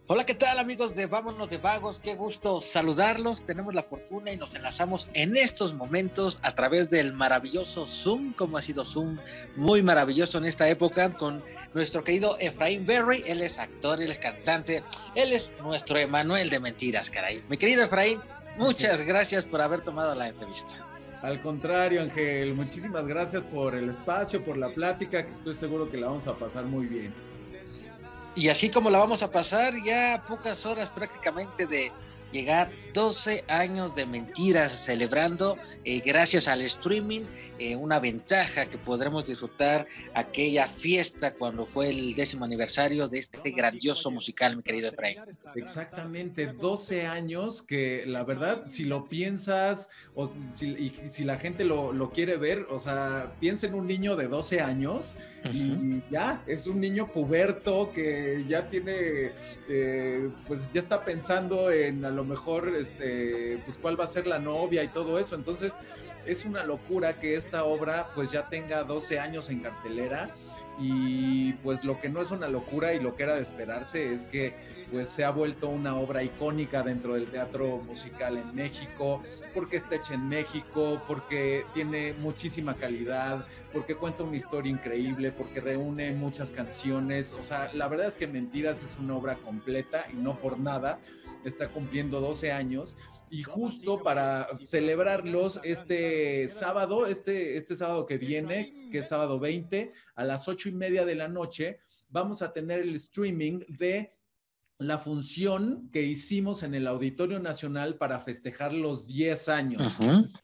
Hola, ¿qué tal amigos de Vámonos de Vagos? Qué gusto saludarlos. Tenemos la fortuna y nos enlazamos en estos momentos a través del maravilloso Zoom, como ha sido Zoom muy maravilloso en esta época, con nuestro querido Efraín Berry. Él es actor, él es cantante, él es nuestro Emanuel de mentiras, caray. Mi querido Efraín, muchas gracias por haber tomado la entrevista. Al contrario, Ángel, muchísimas gracias por el espacio, por la plática, que estoy seguro que la vamos a pasar muy bien. Y así como la vamos a pasar, ya a pocas horas prácticamente de llegar 12 años de mentiras, celebrando gracias al streaming, una ventaja que podremos disfrutar aquella fiesta cuando fue el 10º aniversario de este grandioso musical, mi querido Efraín. Exactamente, 12 años que la verdad, si lo piensas o si la gente lo quiere ver, o sea, piensa en un niño de 12 años y ya, es un niño puberto que ya tiene, pues ya está pensando en a lo mejor, pues cuál va a ser la novia y todo eso. Entonces, es una locura que esta obra pues ya tenga 12 años en cartelera. Y pues lo que no es una locura y lo que era de esperarse es que pues se ha vuelto una obra icónica dentro del teatro musical en México, porque está hecha en México, porque tiene muchísima calidad, porque cuenta una historia increíble, porque reúne muchas canciones. O sea, la verdad es que Mentiras es una obra completa y no por nada está cumpliendo 12 años. Y justo para celebrarlos este sábado, este sábado que viene, que es sábado 20, a las 8:30 de la noche, vamos a tener el streaming de la función que hicimos en el Auditorio Nacional para festejar los 10 años.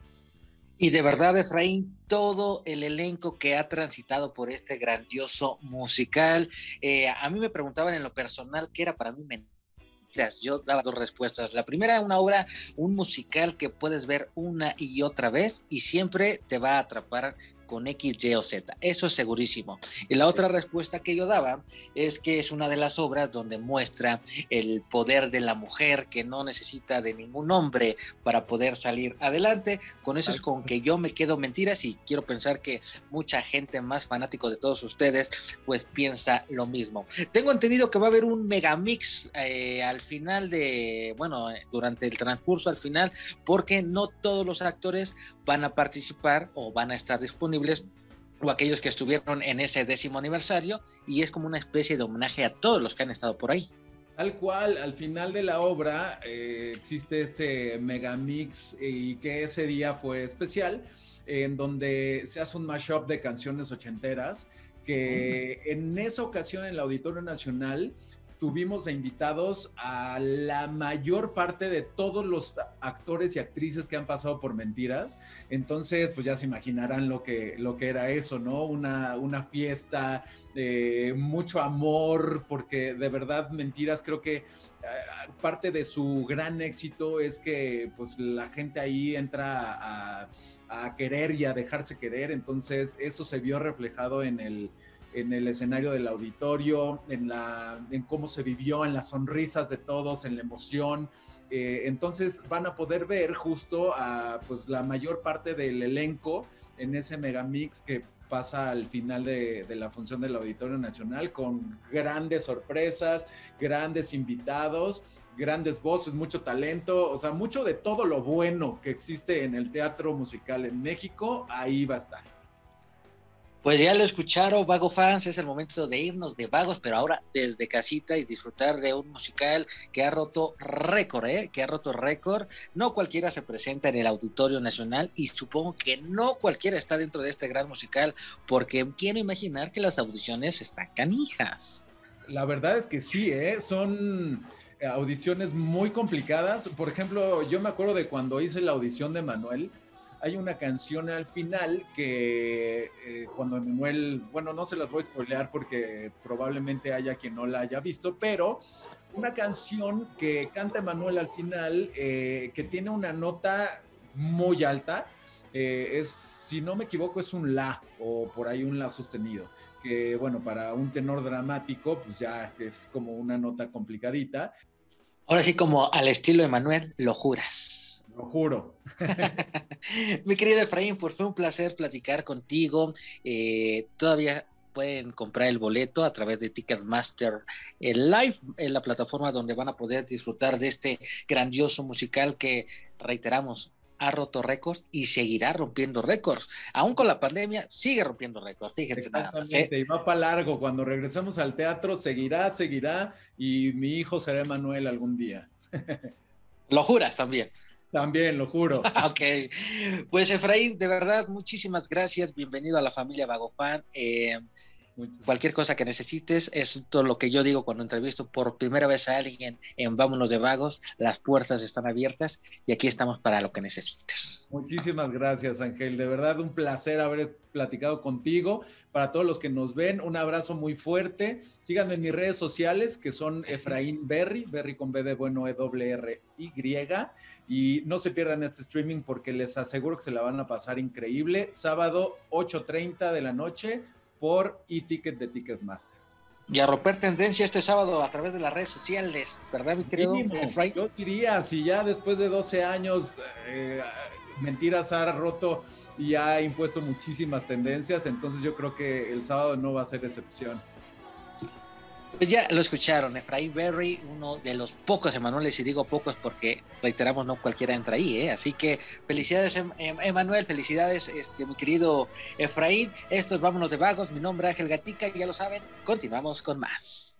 Y de verdad, Efraín, todo el elenco que ha transitado por este grandioso musical, a mí me preguntaban en lo personal qué era para mí mentiras. Yo daba dos respuestas. La primera, una obra, un musical que puedes ver una y otra vez y siempre te va a atrapar con X, Y o Z. Eso es segurísimo. Y la otra respuesta que yo daba es que es una de las obras donde muestra el poder de la mujer que no necesita de ningún hombre para poder salir adelante. Con eso es con que yo me quedo mentiras y quiero pensar que mucha gente más fanático de todos ustedes pues piensa lo mismo. Tengo entendido que va a haber un megamix al final de, bueno, durante el transcurso al final, porque no todos los actores van a participar o van a estar disponibles, o aquellos que estuvieron en ese 10º aniversario, y es como una especie de homenaje a todos los que han estado por ahí. Tal cual, al final de la obra existe este megamix y que ese día fue especial, en donde se hace un mashup de canciones ochenteras, que en esa ocasión en el Auditorio Nacional tuvimos de invitados a la mayor parte de todos los actores y actrices que han pasado por Mentiras. Entonces, pues ya se imaginarán lo que era eso, ¿no? Una fiesta, mucho amor, porque de verdad Mentiras creo que parte de su gran éxito es que pues la gente ahí entra a querer y a dejarse querer. Entonces eso se vio reflejado en el escenario del auditorio, en cómo se vivió, en las sonrisas de todos, en la emoción. Entonces van a poder ver justo a pues, la mayor parte del elenco en ese megamix que pasa al final de la función del Auditorio Nacional, con grandes sorpresas, grandes invitados, grandes voces, mucho talento, o sea, mucho de todo lo bueno que existe en el teatro musical en México, ahí va a estar. Pues ya lo escucharon, Vago fans, es el momento de irnos de vagos, pero ahora desde casita y disfrutar de un musical que ha roto récord, que ha roto récord. No cualquiera se presenta en el Auditorio Nacional y supongo que no cualquiera está dentro de este gran musical, porque quiero imaginar que las audiciones están canijas. La verdad es que sí, son audiciones muy complicadas. Por ejemplo, yo me acuerdo de cuando hice la audición de Manuel, hay una canción al final que cuando Manuel, bueno, no se las voy a spoilear porque probablemente haya quien no la haya visto, pero una canción que canta Manuel al final, que tiene una nota muy alta, si no me equivoco, es un la o por ahí un la sostenido, que bueno, para un tenor dramático, pues ya es como una nota complicadita. Ahora sí, como al estilo de Manuel, lo juras. Lo juro. Mi querido Efraín, pues fue un placer platicar contigo. Todavía pueden comprar el boleto a través de Ticketmaster Live, en la plataforma donde van a poder disfrutar de este grandioso musical que, reiteramos, ha roto récords y seguirá rompiendo récords. Aún con la pandemia, sigue rompiendo récords, fíjense nada más. Exactamente, y va para largo. Cuando regresemos al teatro, seguirá, y mi hijo será Emanuel algún día. Lo juras también. También, lo juro. Ok, pues Efraín, de verdad, muchísimas gracias, bienvenido a la familia Vagofan. Cualquier cosa que necesites, es todo lo que yo digo cuando entrevisto por primera vez a alguien en Vámonos de Vagos, las puertas están abiertas y aquí estamos para lo que necesites. Muchísimas gracias, Ángel, de verdad un placer haber platicado contigo. Para todos los que nos ven, un abrazo muy fuerte. Síganme en mis redes sociales, que son Efraín Berry con B de bueno, ERRY, y no se pierdan este streaming porque les aseguro que se la van a pasar increíble. Sábado 8:30 de la noche por eTicket de Ticketmaster. Y a romper tendencia este sábado a través de las redes sociales, ¿verdad, mi querido Efraín? Yo diría, si ya después de 12 años Mentiras ha roto y ha impuesto muchísimas tendencias, entonces yo creo que el sábado no va a ser excepción. Pues ya lo escucharon, Efraín Berry, uno de los pocos Emanueles, y digo pocos porque, reiteramos, no cualquiera entra ahí, ¿eh? Así que felicidades, Emanuel, felicidades, mi querido Efraín. Esto es Vámonos de Vagos, mi nombre es Ángel Gatica, y ya lo saben, continuamos con más.